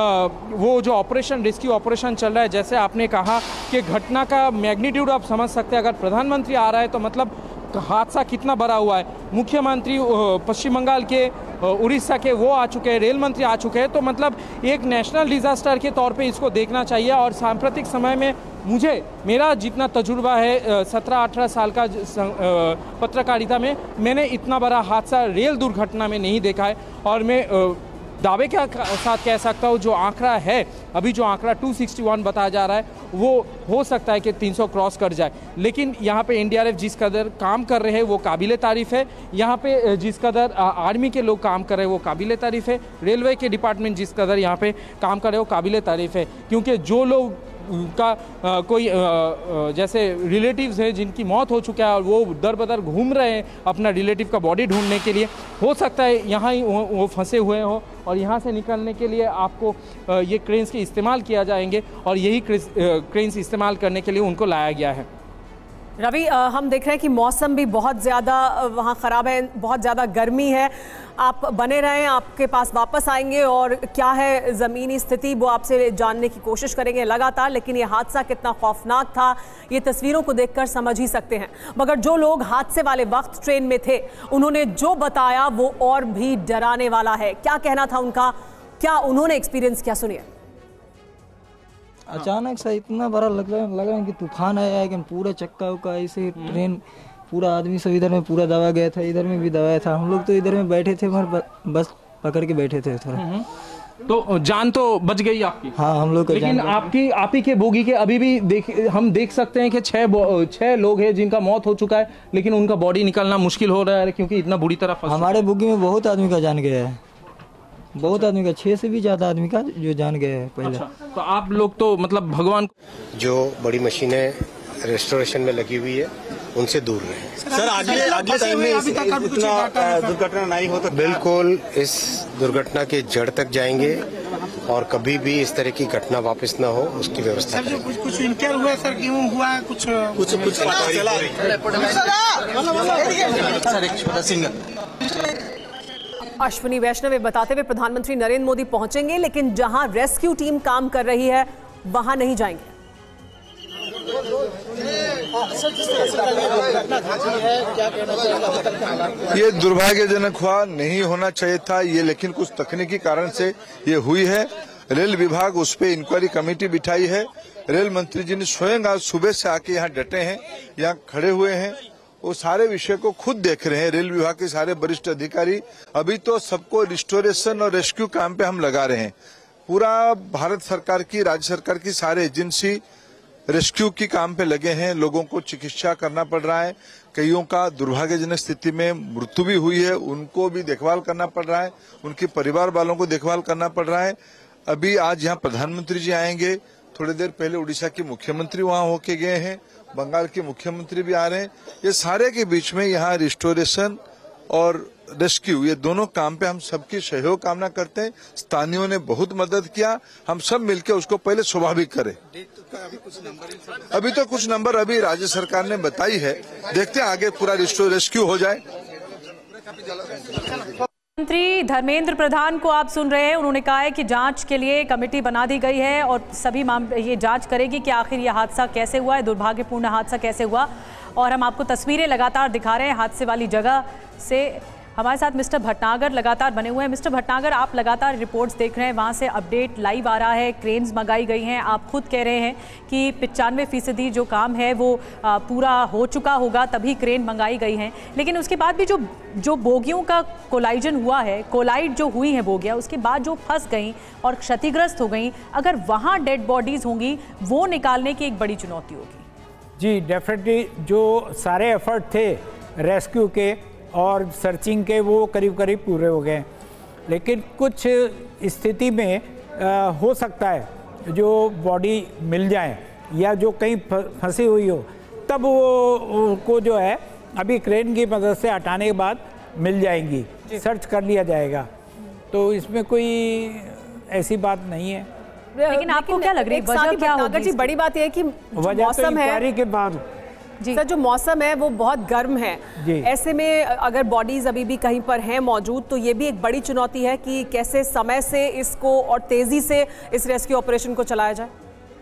वो जो ऑपरेशन रेस्क्यू ऑपरेशन चल रहा है, जैसे आपने कहा कि घटना का मैग्नीट्यूड आप समझ सकते हैं। अगर प्रधानमंत्री आ रहा है तो मतलब हादसा कितना बड़ा हुआ है। मुख्यमंत्री पश्चिम बंगाल के, उड़ीसा के वो आ चुके हैं, रेल मंत्री आ चुके हैं, तो मतलब एक नेशनल डिजास्टर के तौर पे इसको देखना चाहिए। और सांप्रतिक समय में मुझे मेरा जितना तजुर्बा है सत्रह अठारह साल का पत्रकारिता में, मैंने इतना बड़ा हादसा रेल दुर्घटना में नहीं देखा है। और मैं दावे के साथ कह सकता हूँ जो आंकड़ा है, अभी जो आंकड़ा दो सौ इकसठ बताया जा रहा है वो हो सकता है कि तीन सौ क्रॉस कर जाए। लेकिन यहाँ पे एनडीआरएफ जिस कदर काम कर रहे हैं वो काबिले तारीफ़ है, यहाँ पे जिस कदर आर्मी के लोग काम कर रहे हैं वो काबिले तारीफ़ है, रेलवे के डिपार्टमेंट जिस कदर यहाँ पे काम कर रहे हैं वो काबिले तारीफ़ है। क्योंकि जो लोग का आ, कोई आ, आ, जैसे रिलेटिव्स हैं जिनकी मौत हो चुका है और वो दर बदर घूम रहे हैं अपना रिलेटिव का बॉडी ढूंढने के लिए, हो सकता है यहाँ ही वो, वो फंसे हुए हो और यहाँ से निकलने के लिए आपको आ, ये क्रेन्स के इस्तेमाल किया जाएंगे और यही क्रेन्स इस्तेमाल करने के लिए उनको लाया गया है। रवि, हम देख रहे हैं कि मौसम भी बहुत ज़्यादा वहाँ ख़राब है, बहुत ज़्यादा गर्मी है। आप बने रहें, आपके पास वापस आएंगे और क्या है ज़मीनी स्थिति वो आपसे जानने की कोशिश करेंगे लगातार। लेकिन ये हादसा कितना खौफनाक था ये तस्वीरों को देखकर समझ ही सकते हैं। मगर जो लोग हादसे वाले वक्त ट्रेन में थे उन्होंने जो बताया वो और भी डराने वाला है। क्या कहना था उनका, क्या उन्होंने एक्सपीरियंस किया, सुनिए। अचानक से इतना बड़ा लग रहा है लग रहा है कि तूफान आया है कि पूरा चक्का उक्का ऐसे ट्रेन पूरा आदमी सब इधर में पूरा दबा गया था, इधर में भी दबाया था। हम लोग तो इधर में बैठे थे मगर बस पकड़ के बैठे थे थोड़ा। तो जान तो बच गई आपकी? हाँ, हम लोग। लेकिन आपकी आप ही के बोगी के अभी भी देख हम देख सकते हैं कि छह छह लोग हैं जिनका मौत हो चुका है, लेकिन उनका बॉडी निकलना मुश्किल हो रहा है क्योंकि इतना बुरी तरह। हमारे बोगी में बहुत आदमी का जान गया है, बहुत आदमी का, छह से भी ज्यादा आदमी का जो जान गया है पहले। अच्छा, तो आप लोग तो मतलब भगवान, जो बड़ी मशीनें रेस्टोरेशन में लगी हुई है उनसे दूर रहें। सर अगले अगले टाइम में इतना दुर्घटना नहीं हो तो बिल्कुल इस दुर्घटना के जड़ तक जाएंगे और कभी भी इस तरह की घटना वापस ना हो उसकी व्यवस्था सर। जो कुछ कुछ इनक्वायर हुआ सर, क्यों हुआ, कुछ कुछ कुछ अश्विनी वैष्णव बताते हुए प्रधानमंत्री नरेंद्र मोदी पहुंचेंगे, लेकिन जहां रेस्क्यू टीम काम कर रही है वहां नहीं जाएंगे। ये दुर्भाग्यजनक हुआ, नहीं होना चाहिए था ये, लेकिन कुछ तकनीकी कारण से ये हुई है। रेल विभाग उस पर इंक्वायरी कमेटी बिठाई है। रेल मंत्री जी ने स्वयं आज सुबह से आके यहाँ डटे हैं, यहाँ खड़े हुए हैं, वो सारे विषय को खुद देख रहे हैं। रेल विभाग के सारे वरिष्ठ अधिकारी अभी तो सबको रिस्टोरेशन और रेस्क्यू काम पे हम लगा रहे हैं। पूरा भारत सरकार की, राज्य सरकार की सारे एजेंसी रेस्क्यू की काम पे लगे हैं। लोगों को चिकित्सा करना पड़ रहा है, कईयों का दुर्भाग्यजनक स्थिति में मृत्यु भी हुई है, उनको भी देखभाल करना पड़ रहा है, उनके परिवार वालों को देखभाल करना पड़ रहा है। अभी आज यहाँ प्रधानमंत्री जी आएंगे, थोड़ी देर पहले उड़ीसा के मुख्यमंत्री वहाँ होके गए हैं, बंगाल के मुख्यमंत्री भी आ रहे हैं। ये सारे के बीच में यहाँ रिस्टोरेशन और रेस्क्यू ये दोनों काम पे हम सबकी सहयोग कामना करते हैं। स्थानीयों ने बहुत मदद किया, हम सब मिलकर उसको पहले स्वाभाविक करें। अभी तो कुछ नंबर अभी राज्य सरकार ने बताई है, देखते हैं आगे पूरा रेस्क्यू हो जाए। मंत्री धर्मेंद्र प्रधान को आप सुन रहे हैं, उन्होंने कहा है कि जांच के लिए कमेटी बना दी गई है और सभी मामले ये जांच करेगी कि आखिर ये हादसा कैसे हुआ है, दुर्भाग्यपूर्ण हादसा कैसे हुआ। और हम आपको तस्वीरें लगातार दिखा रहे हैं हादसे वाली जगह से। हमारे साथ मिस्टर भटनागर लगातार बने हुए हैं। मिस्टर भटनागर, आप लगातार रिपोर्ट्स देख रहे हैं, वहाँ से अपडेट लाइव आ रहा है, क्रेन्स मंगाई गई हैं। आप खुद कह रहे हैं कि पचानवे फीसदी जो काम है वो पूरा हो चुका होगा तभी क्रेन मंगाई गई हैं। लेकिन उसके बाद भी जो जो बोगियों का कोलाइजन हुआ है, कोलाइड जो हुई है बोगियाँ, उसके बाद जो फंस गई और क्षतिग्रस्त हो गई, अगर वहाँ डेड बॉडीज़ होंगी वो निकालने की एक बड़ी चुनौती होगी। जी डेफिनेटली, जो सारे एफर्ट थे रेस्क्यू के और सर्चिंग के वो करीब करीब पूरे हो गए, लेकिन कुछ स्थिति में आ, हो सकता है जो बॉडी मिल जाए या जो कहीं फंसी हुई हो तब वो को जो है अभी क्रेन की मदद से हटाने के बाद मिल जाएंगी, सर्च कर लिया जाएगा। तो इसमें कोई ऐसी बात नहीं है। लेकिन आपको क्या लग रही है वजह क्या होगी? बड़ी बात यह है कि मौसम है के बाद सर, जो मौसम है वो बहुत गर्म है, ऐसे में अगर बॉडीज अभी भी कहीं पर हैं मौजूद तो ये भी एक बड़ी चुनौती है कि कैसे समय से इसको और तेजी से इस रेस्क्यू ऑपरेशन को चलाया जाए।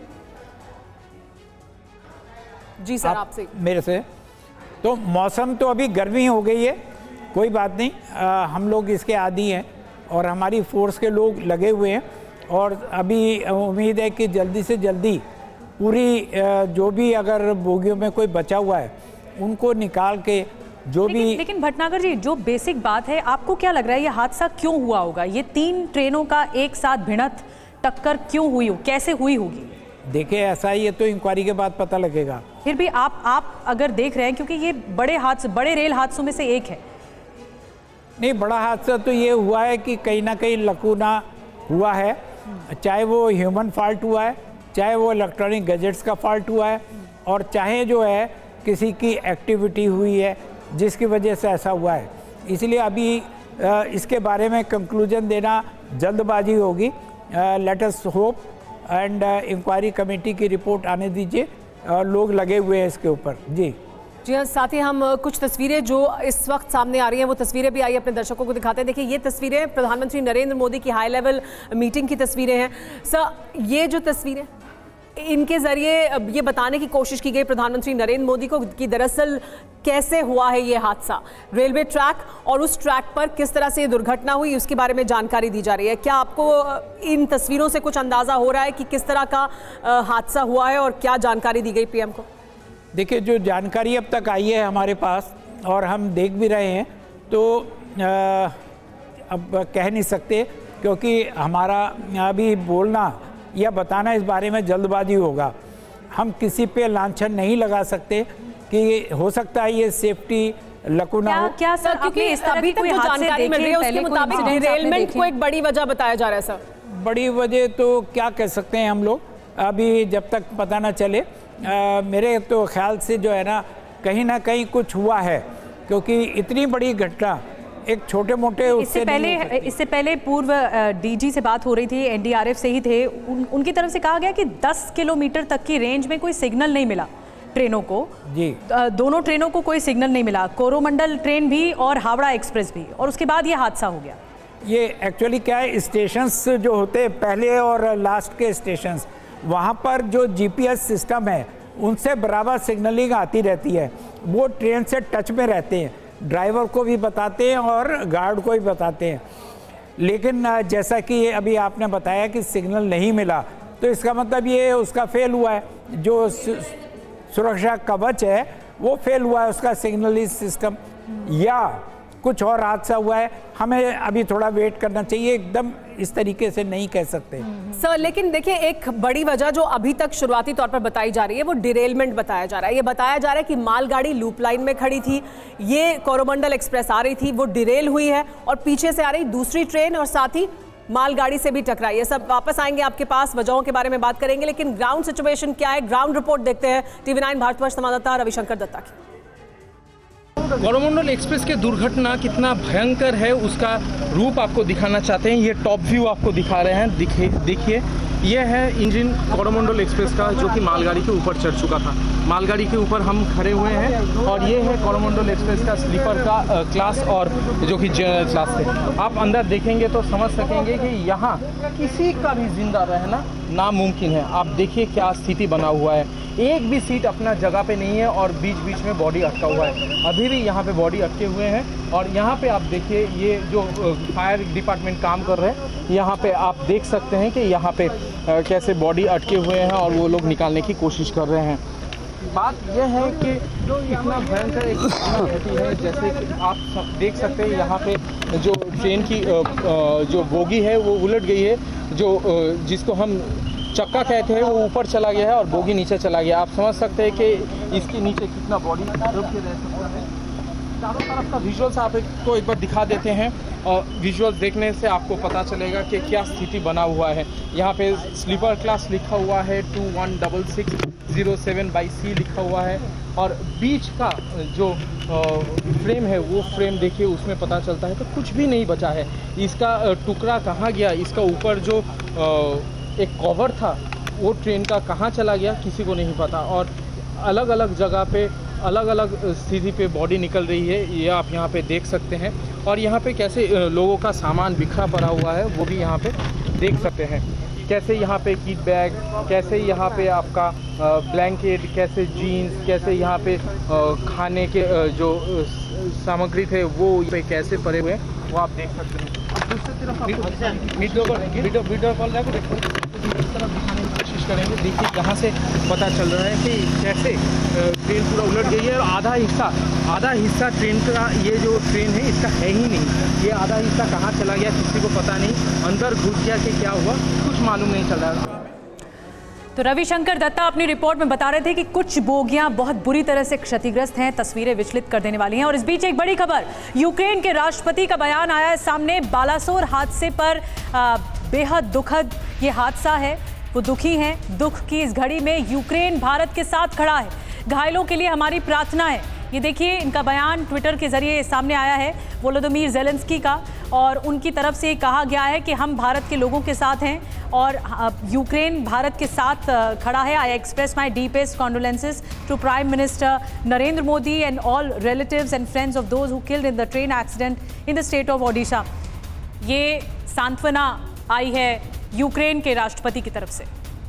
जी सर, आप, आपसे मेरे से तो मौसम तो अभी गर्मी हो गई है, कोई बात नहीं, आ, हम लोग इसके आदी हैं और हमारी फोर्स के लोग लगे हुए हैं और अभी उम्मीद है कि जल्दी से जल्दी पूरी जो भी अगर बोगियों में कोई बचा हुआ है उनको निकाल के जो लेकिन, भी लेकिन भटनागर जी, जो बेसिक बात है, आपको क्या लग रहा है ये हादसा क्यों हुआ होगा? ये तीन ट्रेनों का एक साथ भिड़ंत टक्कर क्यों हुई हो, कैसे हुई होगी? देखिए, ऐसा ही है तो इंक्वायरी के बाद पता लगेगा। फिर भी आप आप अगर देख रहे हैं, क्योंकि ये बड़े हादसे, बड़े रेल हादसों में से एक है। नहीं, बड़ा हादसा तो ये हुआ है कि कहीं ना कहीं लकूना हुआ है, चाहे वो ह्यूमन फॉल्ट हुआ है, चाहे वो इलेक्ट्रॉनिक गैजेट्स का फॉल्ट हुआ है, और चाहे जो है किसी की एक्टिविटी हुई है जिसकी वजह से ऐसा हुआ है। इसलिए अभी इसके बारे में कंक्लूजन देना जल्दबाजी होगी। Let us hope and inquiry committee की रिपोर्ट आने दीजिए, लोग लगे हुए हैं इसके ऊपर। जी जी हाँ, साथ ही हम कुछ तस्वीरें जो इस वक्त सामने आ रही हैं वो तस्वीरें भी आई अपने दर्शकों को दिखाते हैं। देखिए, ये तस्वीरें प्रधानमंत्री नरेंद्र मोदी की हाई लेवल मीटिंग की तस्वीरें हैं। सर, ये जो तस्वीरें, इनके जरिए ये बताने की कोशिश की गई प्रधानमंत्री नरेंद्र मोदी को कि दरअसल कैसे हुआ है ये हादसा, रेलवे ट्रैक और उस ट्रैक पर किस तरह से ये दुर्घटना हुई, उसके बारे में जानकारी दी जा रही है। क्या आपको इन तस्वीरों से कुछ अंदाजा हो रहा है कि किस तरह का हादसा हुआ है और क्या जानकारी दी गई पीएम को? देखिए, जो जानकारी अब तक आई है हमारे पास और हम देख भी रहे हैं, तो आ, अब कह नहीं सकते, क्योंकि हमारा अभी बोलना या बताना इस बारे में जल्दबाजी होगा। हम किसी पे लांछन नहीं लगा सकते कि हो सकता है ये सेफ्टी लकुना क्या, हो। क्या सर, क्योंकि इस अभी तक जो जानकारी मिल रही है उसके मुताबिक डिरेलमेंट को एक बड़ी वजह बताया जा रहा है। सर, बड़ी वजह तो क्या कह सकते हैं हम लोग, अभी जब तक पता ना चले। आ, मेरे तो ख्याल से जो है ना, कहीं ना कहीं कुछ हुआ है, क्योंकि इतनी बड़ी घटना एक छोटे मोटे इससे पहले इससे पहले पूर्व डीजी से बात हो रही थी, एनडीआरएफ से ही थे, उन, उनकी तरफ से कहा गया कि दस किलोमीटर तक की रेंज में कोई सिग्नल नहीं मिला ट्रेनों को। जी, दोनों ट्रेनों को कोई सिग्नल नहीं मिला, कोरोमंडल ट्रेन भी और हावड़ा एक्सप्रेस भी, और उसके बाद ये हादसा हो गया। ये एक्चुअली क्या है, स्टेशंस जो होते हैं पहले और लास्ट के स्टेशंस, वहाँ पर जो जीपीएस सिस्टम है उनसे बराबर सिग्नलिंग आती रहती है, वो ट्रेन से टच में रहते हैं, ड्राइवर को भी बताते हैं और गार्ड को भी बताते हैं। लेकिन जैसा कि अभी आपने बताया कि सिग्नल नहीं मिला, तो इसका मतलब ये उसका फेल हुआ है, जो सुरक्षा कवच है वो फेल हुआ है, उसका सिग्नलिंग सिस्टम, या कुछ और हादसा हुआ है। हमें अभी थोड़ा वेट करना चाहिए, एकदम इस तरीके से नहीं कह सकते सर। लेकिन देखिए, एक बड़ी वजह जो अभी तक शुरुआती तौर पर बताई जा रही है वो डिरेलमेंट बताया जा रहा है। ये बताया जा रहा है कि मालगाड़ी लूप लाइन में खड़ी थी, ये कोरोमंडल एक्सप्रेस आ रही थी, वो डिरेल हुई है और पीछे से आ रही दूसरी ट्रेन और साथ ही मालगाड़ी से भी टकराई है। सब वापस आएंगे आपके पास, वजहों के बारे में बात करेंगे, लेकिन ग्राउंड सिचुएशन क्या है, ग्राउंड रिपोर्ट देखते हैं टीवी नाइन भारतवर्ष संवाददाता रविशंकर दत्ता की। कोरोमंडल एक्सप्रेस के दुर्घटना कितना भयंकर है उसका रूप आपको दिखाना चाहते हैं। ये टॉप व्यू आपको दिखा रहे हैं, देखिए देखिए ये है इंजन कोरोमंडल एक्सप्रेस का, जो कि मालगाड़ी के ऊपर चढ़ चुका था। मालगाड़ी के ऊपर हम खड़े हुए हैं और ये है कोरोमंडल एक्सप्रेस का स्लीपर का आ, क्लास और जो कि जनरल क्लास थे। आप अंदर देखेंगे तो समझ सकेंगे कि यहाँ किसी का भी जिंदा रहना नामुमकिन है। आप देखिए क्या स्थिति बना हुआ है, एक भी सीट अपना जगह पे नहीं है और बीच बीच में बॉडी अटका हुआ है। अभी भी यहाँ पे बॉडी अटके हुए हैं और यहाँ पे आप देखिए ये जो फायर डिपार्टमेंट काम कर रहे हैं, यहाँ पे आप देख सकते हैं कि यहाँ पे कैसे बॉडी अटके हुए हैं और वो लोग निकालने की कोशिश कर रहे हैं। बात यह है कि इतना भयंकर एक घटना होती है, जैसे कि आप सब देख सकते हैं यहाँ पे जो ट्रेन की जो बोगी है वो उलट गई है, जो जिसको हम चक्का कहते हैं वो ऊपर चला गया है और बोगी नीचे चला गया। आप समझ सकते हैं कि इसके नीचे कितना बॉडी रुक के रह सकता है। चारों तरफ का विजुअल्स आपको एक बार दिखा देते हैं और विजुअल्स देखने से आपको पता चलेगा कि क्या स्थिति बना हुआ है। यहाँ पे स्लीपर क्लास लिखा हुआ है, two one double six zero seven by C लिखा हुआ है और बीच का जो फ्रेम है वो फ्रेम देखिए, उसमें पता चलता है तो कुछ भी नहीं बचा है। इसका टुकड़ा कहाँ गया, इसका ऊपर जो एक कवर था वो ट्रेन का कहाँ चला गया किसी को नहीं पता और अलग अलग जगह पे अलग अलग स्थिति पे बॉडी निकल रही है, ये आप यहाँ पे देख सकते हैं। और यहाँ पे कैसे लोगों का सामान बिखरा पड़ा हुआ है वो भी यहाँ पे देख सकते हैं। कैसे यहाँ पे किट बैग, कैसे यहाँ पे आपका ब्लैंकेट, कैसे जीन्स, कैसे यहाँ पे खाने के जो सामग्री थे वो पे कैसे पड़े हुए हैं वो आप देख सकते हैं। दूसरी तरफ वीडियो वीडियो वीडियो कॉल इस तरफ दिखाने की कोशिश कोशिश करेंगे। देखिए यहाँ से पता चल रहा है कि कैसे ट्रेन पूरा उलट गई है और आधा हिस्सा आधा हिस्सा ट्रेन का, ये जो ट्रेन है इसका है ही नहीं। ये आधा हिस्सा कहाँ चला गया किसी को पता नहीं, अंदर घुस गया कि क्या हुआ कुछ मालूम नहीं चल रहा। तो रविशंकर दत्ता अपनी रिपोर्ट में बता रहे थे कि कुछ बोगियां बहुत बुरी तरह से क्षतिग्रस्त हैं, तस्वीरें विचलित कर देने वाली हैं। और इस बीच एक बड़ी खबर, यूक्रेन के राष्ट्रपति का बयान आया है सामने। बालासोर हादसे पर आ, बेहद दुखद ये हादसा है, वो दुखी हैं। दुख की इस घड़ी में यूक्रेन भारत के साथ खड़ा है, घायलों के लिए हमारी प्रार्थना है। ये देखिए इनका बयान ट्विटर के जरिए सामने आया है वोलोदिमीर ज़ेलेंस्की का, और उनकी तरफ से कहा गया है कि हम भारत के लोगों के साथ हैं और यूक्रेन भारत के साथ खड़ा है। I express my deepest condolences to prime minister Narendra Modi and all relatives and friends of those who killed in the train accident in the state of Odisha. ये सांत्वना आई है यूक्रेन के राष्ट्रपति की तरफ से।